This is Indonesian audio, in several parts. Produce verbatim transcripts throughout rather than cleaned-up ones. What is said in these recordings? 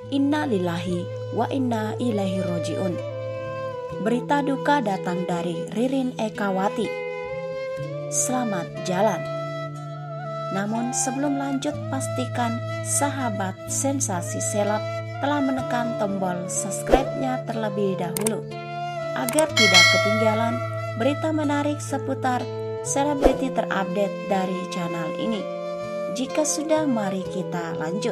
Inna lillahi wa inna ilaihi roji'un. Berita duka datang dari Ririn Ekawati. Selamat jalan. Namun sebelum lanjut, pastikan sahabat Sensasi Selap telah menekan tombol subscribe-nya terlebih dahulu agar tidak ketinggalan berita menarik seputar selebriti terupdate dari channel ini. Jika sudah, mari kita lanjut.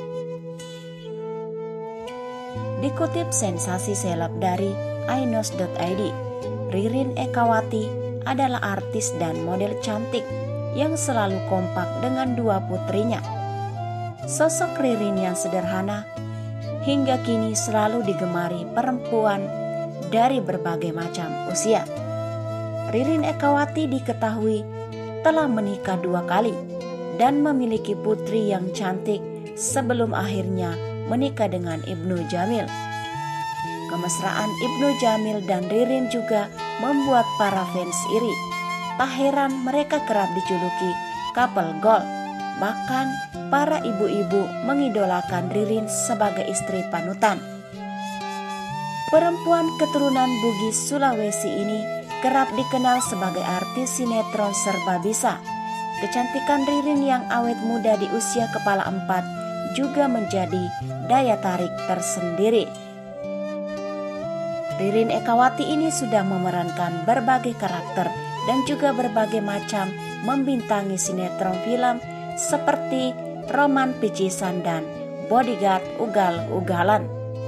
Dikutip Sensasi Seleb dari ainos dot i d, Ririn Ekawati adalah artis dan model cantik yang selalu kompak dengan dua putrinya. Sosok Ririn yang sederhana hingga kini selalu digemari perempuan dari berbagai macam usia. Ririn Ekawati diketahui telah menikah dua kali dan memiliki putri yang cantik sebelum akhirnya menikah dengan Ibnu Jamil. Kemesraan Ibnu Jamil dan Ririn juga membuat para fans iri. Tak heran mereka kerap dijuluki couple gold. Bahkan para ibu-ibu mengidolakan Ririn sebagai istri panutan. Perempuan keturunan Bugis Sulawesi ini kerap dikenal sebagai artis sinetron serba bisa. Kecantikan Ririn yang awet muda di usia kepala empat juga menjadi daya tarik tersendiri. Ririn Ekawati ini sudah memerankan berbagai karakter dan juga berbagai macam membintangi sinetron film seperti Roman Picisan dan Bodyguard Ugal-Ugalan.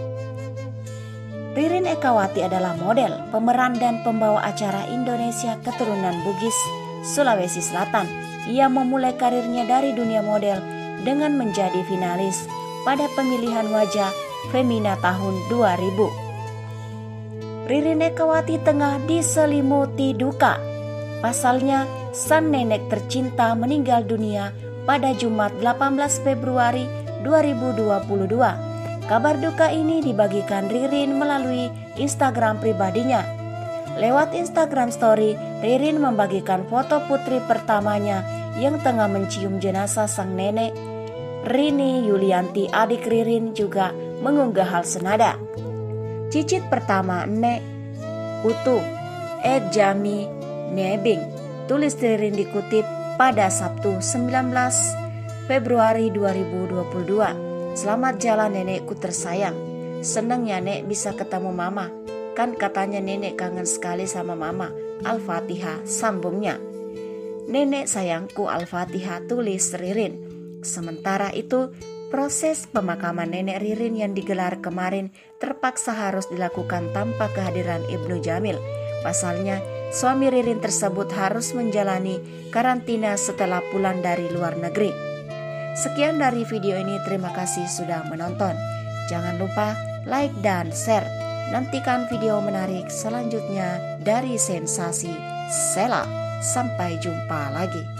Ririn Ekawati adalah model, pemeran dan pembawa acara Indonesia keturunan Bugis, Sulawesi Selatan. Ia memulai karirnya dari dunia model dengan menjadi finalis pada pemilihan wajah Femina tahun dua ribu. Ririn Ekawati tengah diselimuti duka. Pasalnya, sang nenek tercinta meninggal dunia pada Jumat delapan belas Februari dua ribu dua puluh dua. Kabar duka ini dibagikan Ririn melalui Instagram pribadinya. Lewat Instagram Story, Ririn membagikan foto putri pertamanya yang tengah mencium jenazah sang nenek. Rini Yulianti, adik Ririn, juga mengunggah hal senada. Cicit pertama, Nek Utuh, Ed Jami Nebing, tulis Ririn dikutip pada Sabtu sembilan belas Februari dua ribu dua puluh dua. Selamat jalan nenekku tersayang. Seneng ya Nek bisa ketemu mama. Kan katanya nenek kangen sekali sama mama. Al-Fatihah, sambungnya. Nenek sayangku Al-Fatihah, tulis Ririn. Sementara itu, proses pemakaman nenek Ririn yang digelar kemarin terpaksa harus dilakukan tanpa kehadiran Ibnu Jamil. Pasalnya, suami Ririn tersebut harus menjalani karantina setelah pulang dari luar negeri. Sekian dari video ini, terima kasih sudah menonton. Jangan lupa like dan share. Nantikan video menarik selanjutnya dari Sensasi Selap. Sampai jumpa lagi.